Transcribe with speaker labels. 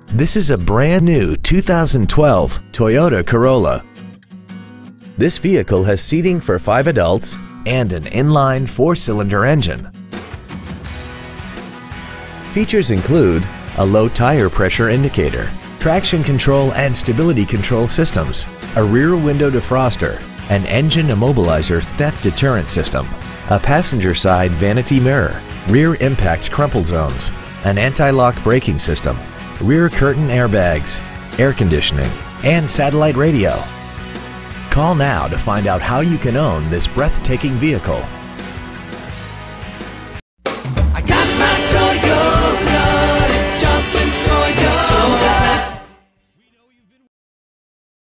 Speaker 1: This is a brand new 2012 Toyota Corolla. This vehicle has seating for 5 adults and an inline 4-cylinder engine. Features include a low tire pressure indicator, traction control and stability control systems, a rear window defroster, an engine immobilizer theft deterrent system, a passenger side vanity mirror, rear impact crumple zones, an anti-lock braking system, rear curtain airbags, air conditioning, and satellite radio. Call now to find out how you can own this breathtaking vehicle.